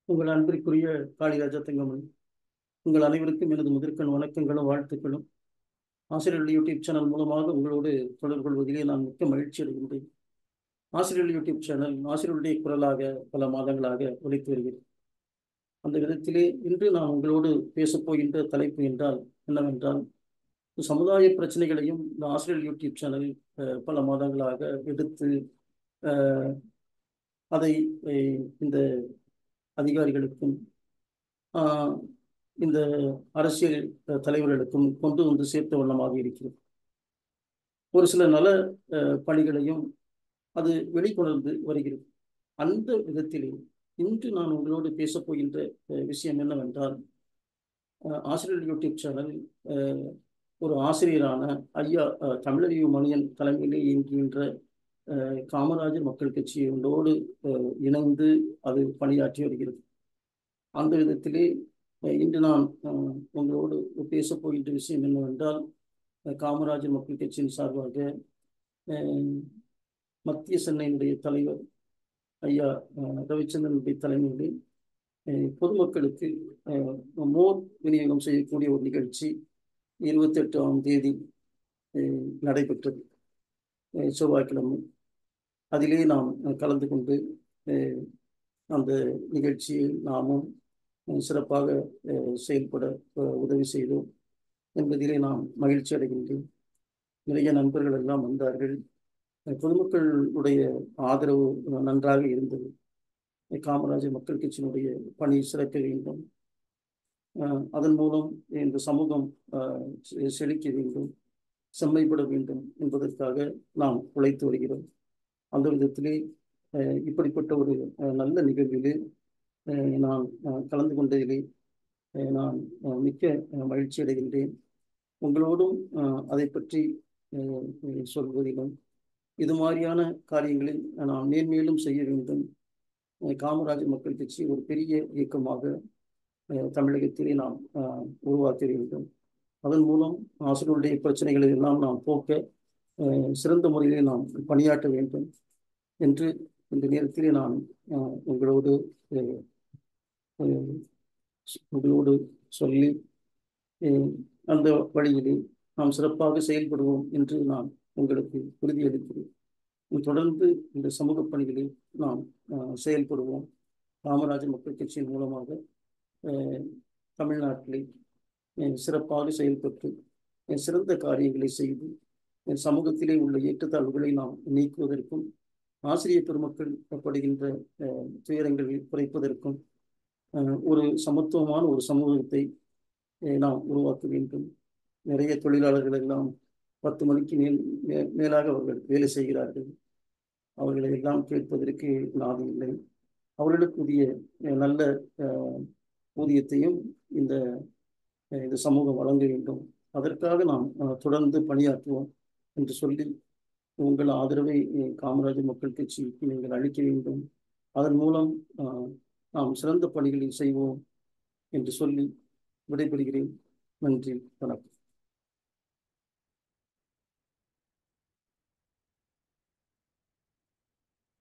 உங்கள் அன்பிற்குரிய காளிராஜா தங்கமணி, உங்கள் அனைவருக்கும் எனது முதற்கண் வணக்கங்களும் வாழ்த்துக்களும். ஆசிரியர்கள் யூடியூப் சேனல் மூலமாக உங்களோடு தொடர்பு கொள்வதிலே நான் மிக்க மகிழ்ச்சி அடைகின்றேன். ஆசிரியர்கள் யூடியூப் சேனல் ஆசிரியருடைய குரலாக பல மாதங்களாக ஒலித்து வருகிறது. அந்த விதத்திலே இன்று நான் உங்களோடு பேசப்போகின்ற தலைப்பு என்றால் என்னவென்றால், சமுதாய பிரச்சனைகளையும் இந்த ஆசிரியர்கள் யூடியூப் சேனல் பல மாதங்களாக எடுத்து அஹ், அதை இந்த அதிகாரிகளுக்கும் ஆஹ் இந்த அரசியல் தலைவர்களுக்கும் கொண்டு வந்து சேர்த்த வண்ணமாக இருக்கிறது. ஒரு சில நல பணிகளையும் அது வெளிக்கொணர்ந்து வருகிறது. அந்த விதத்திலே இன்று நான் உங்களோடு பேசப் போகின்ற விஷயம் என்னவென்றால், ஆசிரியர் யூடியூப் சேனல் ஒரு ஆசிரியரான ஐயா தமிழறிவு மணியன் தலைமையிலே இயங்குகின்ற காமராஜர் மக்கள் கட்சியோடு இணைந்து அது பணியாற்றி வருகிறது. அந்த விதத்திலே இன்று நான் உங்களோடு பேசப் போகின்ற விஷயம் என்னவென்றால், காமராஜர் மக்கள் கட்சியின் சார்பாக மத்திய சென்னையினுடைய தலைவர் ஐயா ரவிச்சந்திரனுடைய தலைமையில் பொதுமக்களுக்கு மோர் விநியோகம் செய்யக்கூடிய ஒரு நிகழ்ச்சி 28ஆம் தேதி நடைபெற்றது, செவ்வாய்க்கிழமை. அதிலே நாம் கலந்து கொண்டு அந்த நிகழ்ச்சியில் நாமும் சிறப்பாக செயல்பட உதவி செய்தோம் என்பதிலே நாம் மகிழ்ச்சி அடைகின்றேன். நிறைய நண்பர்கள் எல்லாம் வந்தார்கள். பொதுமக்களுடைய ஆதரவு நன்றாக இருந்தது. காமராஜர் மக்கள் கட்சியினுடைய பணி சிறக்க வேண்டும், அதன் மூலம் இந்த சமூகம் செழிக்க வேண்டும், செம்மைப்பட வேண்டும் என்பதற்காக நாம் உழைத்து வருகிறோம். அந்த விதத்திலே இப்படிப்பட்ட ஒரு நல்ல நிகழ்விலே நான் கலந்து கொண்டதிலே நான் மிக்க மகிழ்ச்சி அடைகின்றேன். உங்களோடும் அதை பற்றி சொல்வதிலும் இது மாதிரியான காரியங்களில் நாம் மேன்மேலும் செய்ய வேண்டும். காமராஜர் மக்கள் கட்சி ஒரு பெரிய இயக்கமாக தமிழகத்திலே நாம் உருவாக்க வேண்டும். அதன் மூலம் ஆசிரியருடைய பிரச்சனைகளை எல்லாம் நாம் போக்க சிறந்த முறையிலே நாம் பணியாற்ற வேண்டும் என்று இந்த நேரத்திலே நான் உங்களோடு சொல்லி அந்த வழியிலே நாம் சிறப்பாக செயல்படுவோம் என்று நான் உங்களுக்கு உறுதியளிக்கிறேன். தொடர்ந்து இந்த சமூக பணிகளில் நாம் செயல்படுவோம். காமராஜர் மக்கள் கட்சியின் மூலமாக தமிழ்நாட்டிலே சிறப்பாக செயல்பட்டு சிறந்த காரியங்களை செய்து சமூகத்திலே உள்ள ஏற்றத்தாழ்வுகளை நாம் நீக்குவதற்கும் ஆசிரியர் பெருமக்கள் படுகின்ற துயரங்களை குறைப்பதற்கும் ஒரு சமத்துவமான ஒரு சமூகத்தை நாம் உருவாக்க வேண்டும். நிறைய தொழிலாளர்கள் எல்லாம் 10 மணிக்கு மேலாக அவர்கள் வேலை செய்கிறார்கள். அவர்களை எல்லாம் கேட்பதற்கு நாதி இல்லை. அவர்களுக்குரிய நல்ல ஊதியத்தையும் இந்த சமூகம் வழங்க வேண்டும். அதற்காக நாம் தொடர்ந்து பணியாற்றுவோம் என்று சொல்லி, உங்கள் ஆதரவை காமராஜர் மக்கள் கட்சிக்கு நீங்கள் அளிக்க வேண்டும். அதன் மூலம் நாம் சிறந்த பணிகளை செய்வோம் என்று சொல்லி விடைபெறுகிறேன். நன்றி, வணக்கம்.